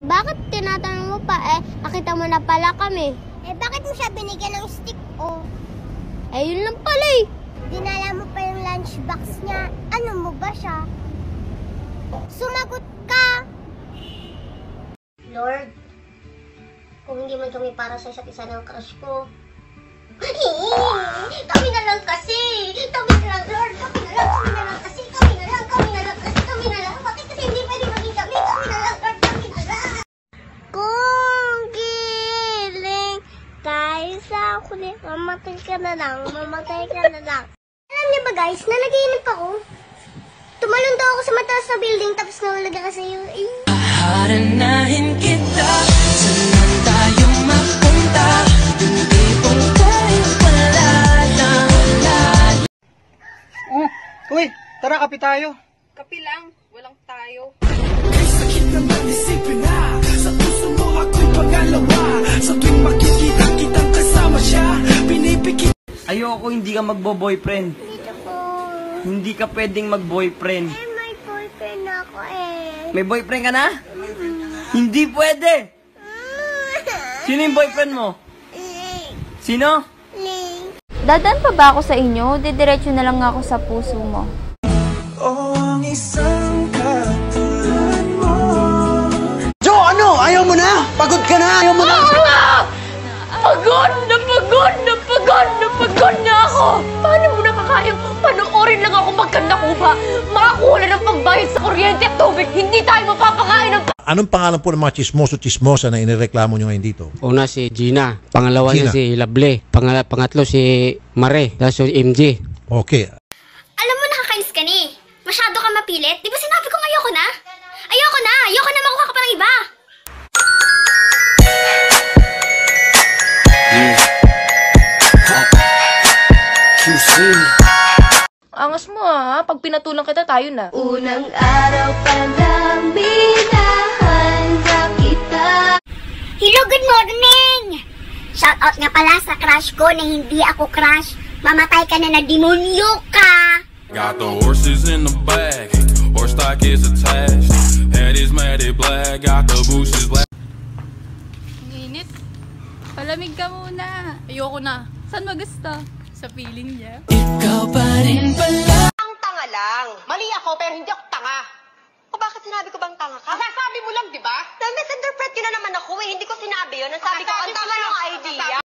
Bakit tinatanong mo pa? Nakita mo na pala kami. Bakit mo siya binigyan ng stick, oh? Yun lang pala eh. Dinala mo pa yung lunchbox niya. Ano mo ba siya? Sumagot ka! Lord, kung hindi man kami para sa isa't isa ng crush ko, kami na lang kasi! Kami na lang, Lord! Kami na lang kasi! Kami na lang kasi! Kami na lang! Bakit kasi hindi pwede maging kami? Kami na lang, Lord! Kami na lang! Kung giling tayo sa kulit, mamatay ka na lang! Mamatay ka na lang! Alam niyo ba guys, nanaginip ako. Tumalon daw ako sa mataas na building tapos nawala ka sa iyo. Haranahin kita, saan tayo mapunta? Hindi pong tayo pala lang lahat. Uy, tara kape tayo. Kapi lang, walang tayo. Kay sakit naman isipin na, sa puso mo ako'y pangalawa. Sa tuwing makikita kitang kasama siya, pinipikit. Ayoko hindi ka magbo-boyfriend. Dito po. Hindi ka pwedeng mag-boyfriend. May boyfriend ako May boyfriend ka na? Hindi pwede! Sino yung boyfriend mo? Sino? Dadaan pa ba ako sa inyo? Didiretso na lang ako sa puso mo. Oh, ang isang katulad mo. Jo, ano? Ayaw mo na? Pagod ka na? Ayaw mo na? Pagod na ako! Paano mo nakakayang panoorin lang ako magkandakuba? Makakuha ng pambayad sa kuryente at tubig, hindi tayo mapapakain ng... Anong pangalan po ng mga chismoso-chismosa na inireklamo nyo ngayon dito? Una si Gina, pangalawa Gina. niya si Lovely, pangatlo si Mare, tapos si MJ. Okay. Alam mo, nakakainis ka ni. Masyado ka mapilit. Di ba sinabi kong ayoko na? Ayoko na makuha ka pa ng iba. Angas mo pag pinatulang kita tayo na. Unang araw pa lang binahanda kita. Hello, good morning! Shoutout nga pala sa crush ko na hindi ako crush. Mamatay ka na demonyo ka! Got the horses in the back, horse stock is attached. Head is matted black, got the bushes black. Init. Palamig ka muna. Ayoko na. Saan mo gusto? Sa feeling niya. Ikaw pa rin pala. Ang tanga lang. Mali ako pero hindi ako tanga. O bakit sinabi ko bang tanga ka? Sasabi mo lang, di ba? Na misinterpret ko na naman ako eh. Hindi ko sinabi yun. Nasabi ko, ang tanga ng idea.